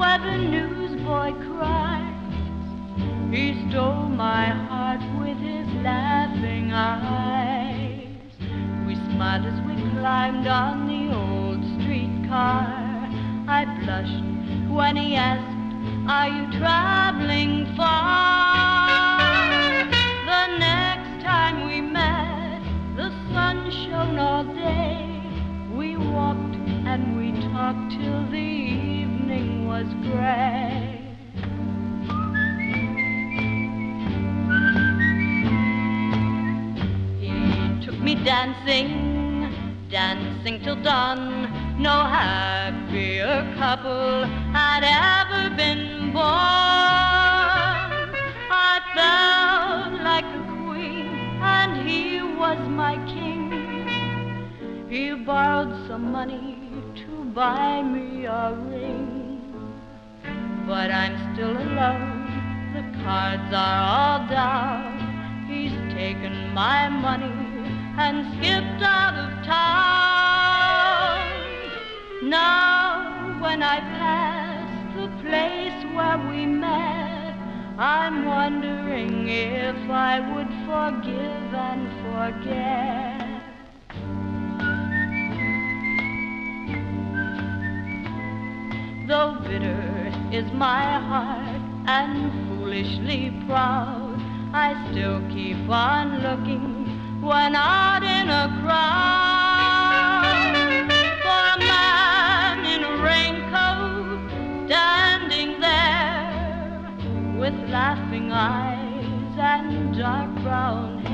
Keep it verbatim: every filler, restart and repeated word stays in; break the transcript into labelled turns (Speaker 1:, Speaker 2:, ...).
Speaker 1: where the newsboy cries. He stole my heart with his laughing eyes. We smiled as we climbed on the old streetcar. I blushed when he asked, "Are you traveling far?" The next time we met, the sun shone all day. We walked and we talked till the evening was gray. He took me dancing, dancing till dawn. No happier couple had ever been born. I felt like a queen and he was my king. He borrowed some money to buy me a ring. But I'm still alone, the cards are all down. He's taken my money and skipped out of town. Now when I pass the place where we met, I'm wondering if I would forgive and forget. Though bitter is my heart and foolishly proud, I still keep on looking when out in a crowd for a man in a raincoat standing there with laughing eyes and dark brown hair.